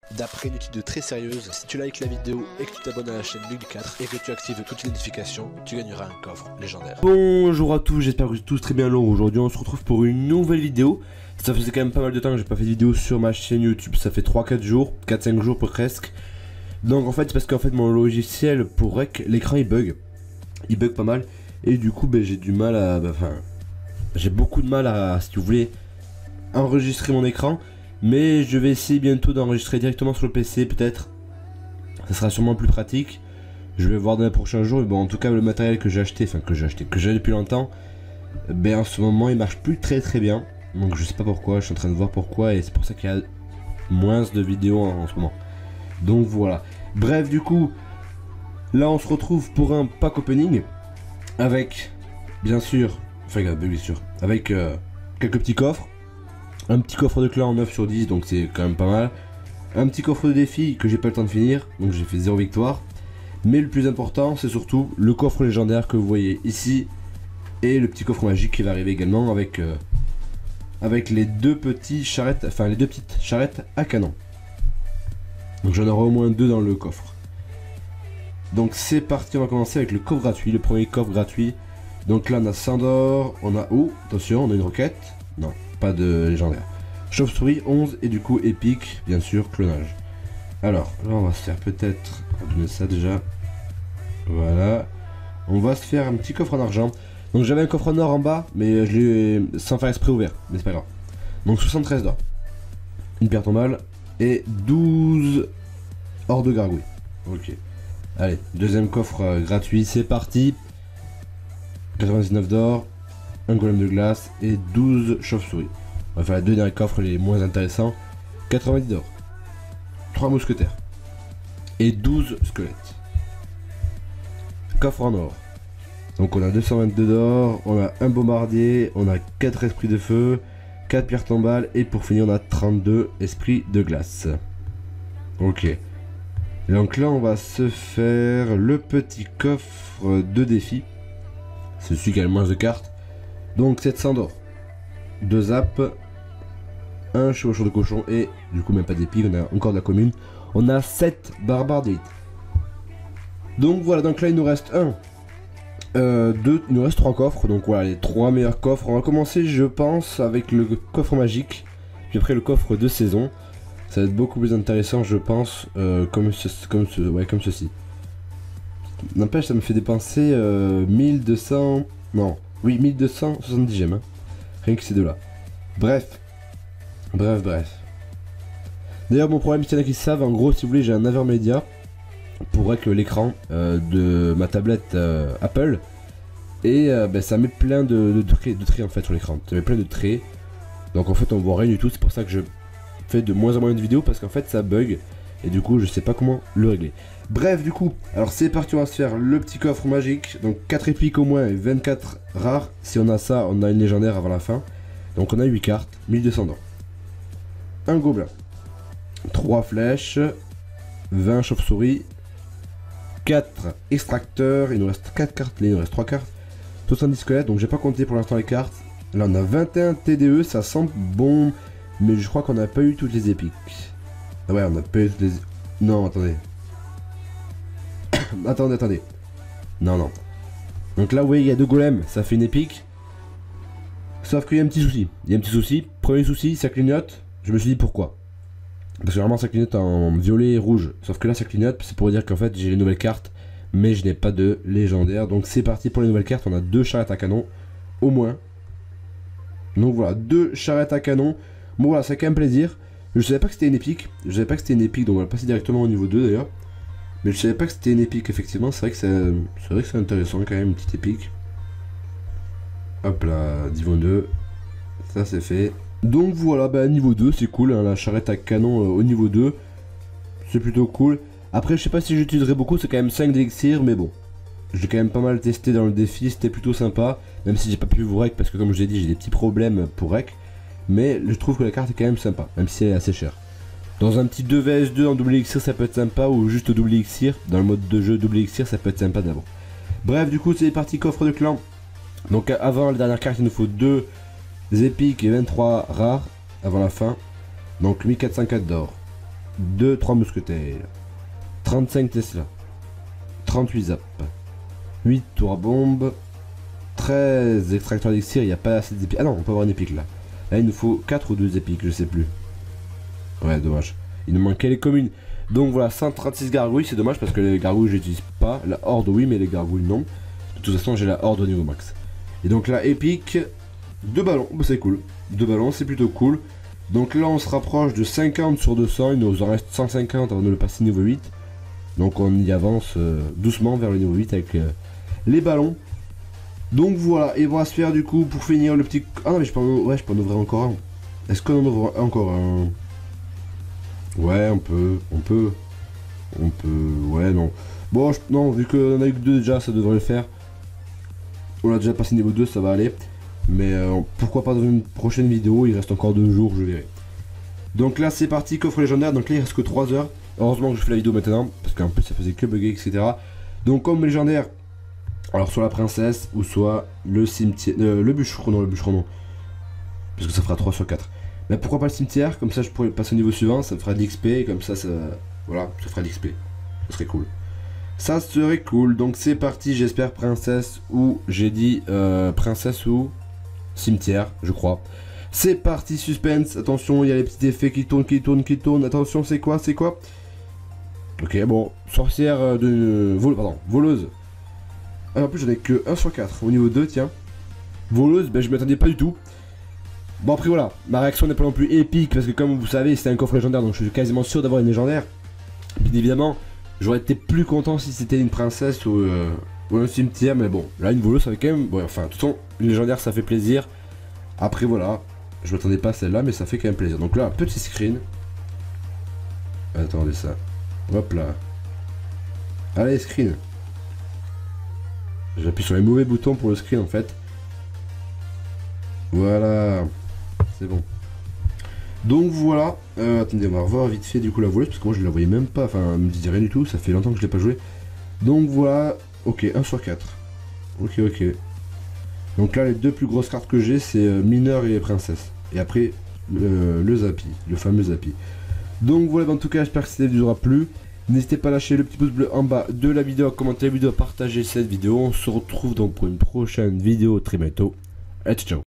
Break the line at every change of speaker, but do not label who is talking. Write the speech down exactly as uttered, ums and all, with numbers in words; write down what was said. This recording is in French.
D'après une étude très sérieuse, si tu likes la vidéo et que tu t'abonnes à la chaîne Mug quatre et que tu actives toutes les notifications, tu gagneras un coffre légendaire.
Bonjour à tous, j'espère que vous êtes tous très bien là. Aujourd'hui on se retrouve pour une nouvelle vidéo. Ça faisait quand même pas mal de temps que j'ai pas fait de vidéo sur ma chaîne YouTube. Ça fait trois quatre jours, quatre cinq jours presque. Donc en fait c'est parce qu'en fait mon logiciel pour rec, l'écran il bug. Il bug pas mal. Et du coup ben, j'ai du mal à... Enfin bah, j'ai beaucoup de mal à, si vous voulez, enregistrer mon écran. Mais je vais essayer bientôt d'enregistrer directement sur le P C peut-être. Ça sera sûrement plus pratique. Je vais voir dans les prochains jours. Mais bon, en tout cas le matériel que j'ai acheté, enfin que j'ai acheté, que j'ai depuis longtemps, ben en ce moment il marche plus très très bien. Donc je sais pas pourquoi, je suis en train de voir pourquoi. Et c'est pour ça qu'il y a moins de vidéos en, en ce moment. Donc voilà. Bref, du coup, là on se retrouve pour un pack opening. Avec, bien sûr, enfin bien sûr, avec euh, quelques petits coffres. Un petit coffre de clan neuf sur dix, donc c'est quand même pas mal. Un petit coffre de défi que j'ai pas le temps de finir, donc j'ai fait zéro victoire. Mais le plus important, c'est surtout le coffre légendaire que vous voyez ici. Et le petit coffre magique qui va arriver également avec, euh, avec les deux petits charrettes, enfin les deux petites charrettes à canon. Donc j'en aurai au moins deux dans le coffre. Donc c'est parti, on va commencer avec le coffre gratuit, le premier coffre gratuit. Donc là on a cent d'or, on a... Oh, attention, on a une roquette. Non, pas de légendaire. Chauve-souris onze et du coup épique, bien sûr, clonage. Alors, là on va se faire peut-être... On va donner ça déjà. Voilà. On va se faire un petit coffre en argent. Donc j'avais un coffre en or en bas, mais je l'ai sans faire exprès ouvert. Mais c'est pas grave. Donc soixante-treize d'or. Une pierre tombale. Et douze or de gargouille. Ok. Allez, deuxième coffre euh, gratuit, c'est parti. quatre-vingt-dix-neuf d'or. Un golem de glace et douze chauves-souris. On va faire les deux derniers coffres les moins intéressants. quatre-vingt-dix d'or. trois mousquetaires. Et douze squelettes. Coffre en or. Donc on a deux cent vingt-deux d'or, on a un bombardier, on a quatre esprits de feu, quatre pierres tombales et pour finir on a trente-deux esprits de glace. Ok. Donc là on va se faire le petit coffre de défi. C'est celui qui a le moins de cartes. Donc sept cents d'or, deux zaps, un chevaucheur de cochon et du coup même pas d'épique, on a encore de la commune. On a sept barbares d'élite. Donc voilà, donc là il nous reste un, euh, deux, il nous reste trois coffres. Donc voilà les trois meilleurs coffres. On va commencer je pense avec le coffre magique, puis après le coffre de saison. Ça va être beaucoup plus intéressant je pense, euh, comme, ce, comme, ce, ouais, comme ceci. N'empêche ça me fait dépenser euh, mille deux cents... Non. Oui, mille deux cent soixante-dix gemmes, hein. Rien que ces deux là. Bref. Bref, bref. D'ailleurs, mon problème, s'il y en a qui savent, en gros, si vous voulez, j'ai un Avermedia pour que l'écran euh, de ma tablette euh, Apple. Et euh, ben, ça met plein de, de, traits, de traits en fait sur l'écran. Ça met plein de traits. Donc en fait, on voit rien du tout. C'est pour ça que je fais de moins en moins de vidéos parce qu'en fait, ça bug. Et du coup, je sais pas comment le régler. Bref, du coup, alors c'est parti, on va se faire le petit coffre magique. Donc quatre épiques au moins et vingt-quatre rares. Si on a ça, on a une légendaire avant la fin. Donc on a huit cartes, mille deux cents d'or. Un gobelin. trois flèches. vingt chauves-souris. quatre extracteurs. Il nous reste quatre cartes, il nous reste trois cartes. soixante-dix squelettes, donc j'ai pas compté pour l'instant les cartes. Là on a vingt et un T D E, ça sent bon. Mais je crois qu'on n'a pas eu toutes les épiques. Ah ouais, on a pas eu toutes les... Non, attendez. attendez, attendez. Non, non. Donc là, vous voyez, il y a deux golems, ça fait une épique. Sauf qu'il y a un petit souci. Il y a un petit souci. Premier souci, ça clignote. Je me suis dit pourquoi. Parce que normalement, ça clignote en violet et rouge. Sauf que là, ça clignote. C'est pour dire qu'en fait, j'ai les nouvelles cartes. Mais je n'ai pas de légendaire. Donc c'est parti pour les nouvelles cartes. On a deux charrettes à canon. Au moins. Donc voilà, deux charrettes à canon. Bon voilà, c'est quand même plaisir. Je savais pas que c'était une épique. Je savais pas que c'était une épique. Donc on va passer directement au niveau deux d'ailleurs. Mais je savais pas que c'était une épique, effectivement, c'est vrai que c'est c'est vrai que c'est intéressant quand même, une petite épique. Hop là, niveau deux, ça c'est fait. Donc voilà, bah niveau deux, c'est cool, hein, la charrette à canon euh, au niveau deux, c'est plutôt cool. Après, je sais pas si j'utiliserai beaucoup, c'est quand même cinq d'élixir, mais bon. J'ai quand même pas mal testé dans le défi, c'était plutôt sympa. Même si j'ai pas pu vous rec, parce que comme je l'ai dit, j'ai des petits problèmes pour rec. Mais je trouve que la carte est quand même sympa, même si elle est assez chère. Dans un petit deux V S deux en double élixir ça peut être sympa, ou juste double élixir, dans le mode de jeu double élixir ça peut être sympa d'abord. Bref, du coup c'est parti coffre de clan. Donc avant la dernière carte il nous faut deux épiques et vingt-trois rares avant la fin. Donc mille quatre cent quatre d'or. deux, trois mousquetaires, trente-cinq Tesla, trente-huit Zap, huit tours à bombe, treize extracteurs d'extir, il n'y a pas assez d'épiques. Ah non, on peut avoir une épique là. Là il nous faut quatre ou deux épiques, je sais plus. Ouais, dommage. Il nous manquait les communes. Donc voilà, cent trente-six gargouilles, c'est dommage parce que les gargouilles j'utilise pas. La horde oui, mais les gargouilles non. De toute façon j'ai la horde au niveau max. Et donc là, épique, deux ballons, bah, c'est cool. Deux ballons, c'est plutôt cool. Donc là on se rapproche de cinquante sur deux cents, il nous en reste cent cinquante avant de le passer niveau huit. Donc on y avance euh, doucement vers le niveau huit avec euh, les ballons. Donc voilà, et on va se faire du coup pour finir le petit... Ah non mais je peux en, ouais, je peux en ouvrir encore un. Est-ce qu'on en ouvre encore un? Ouais, on peut, on peut, on peut, ouais, non. Bon, je, non, vu qu'on a eu que deux déjà, ça devrait le faire. On a déjà passé niveau deux, ça va aller. Mais euh, pourquoi pas dans une prochaine vidéo, il reste encore deux jours, je verrai. Donc là, c'est parti, coffre légendaire, donc là, il reste que trois heures. Heureusement que je fais la vidéo maintenant, parce qu'en plus, ça faisait que bugger, et cetera. Donc, comme légendaire, alors soit la princesse, ou soit le cimetière, euh, le bûcheron, non, le bûcheron, non. Parce que ça fera trois sur quatre. Mais pourquoi pas le cimetière, comme ça je pourrais passer au niveau suivant, ça me fera de l'X P, et comme ça, ça, voilà, ça fera de l'X P. Ça serait cool. Ça serait cool, donc c'est parti, j'espère princesse, ou j'ai dit euh, princesse ou cimetière, je crois. C'est parti, suspense, attention, il y a les petits effets qui tournent, qui tournent, qui tournent, attention, c'est quoi, c'est quoi? Ok, bon, sorcière de... Vol... Pardon, voleuse. Ah, en plus j'en ai que un sur quatre, au niveau deux, tiens. Voleuse, ben je m'attendais pas du tout. Bon après voilà, ma réaction n'est pas non plus épique parce que comme vous savez c'était un coffre légendaire donc je suis quasiment sûr d'avoir une légendaire. Bien évidemment, j'aurais été plus content si c'était une princesse ou, euh, ou un cimetière, mais bon, là une voleuse ça fait quand même... Bon, enfin, de toute façon, une légendaire ça fait plaisir. Après voilà, je m'attendais pas à celle-là mais ça fait quand même plaisir. Donc là, petit screen. Attendez ça. Hop là. Allez, screen. J'appuie sur les mauvais boutons pour le screen en fait. Voilà. C'est bon. Donc voilà. Euh, attendez, on va revoir vite fait du coup la voleuse parce que moi je la voyais même pas. Enfin, elle me disait rien du tout. Ça fait longtemps que je l'ai pas joué. Donc voilà. Ok, un sur quatre. Ok, ok. Donc là, les deux plus grosses cartes que j'ai, c'est euh, mineur et princesse. Et après, le, le Zappy. Le fameux Zappy. Donc voilà, en tout cas, j'espère que cette vidéo vous aura plu. N'hésitez pas à lâcher le petit pouce bleu en bas de la vidéo, à commenter la vidéo, à partager cette vidéo. On se retrouve donc pour une prochaine vidéo très bientôt. Et ciao.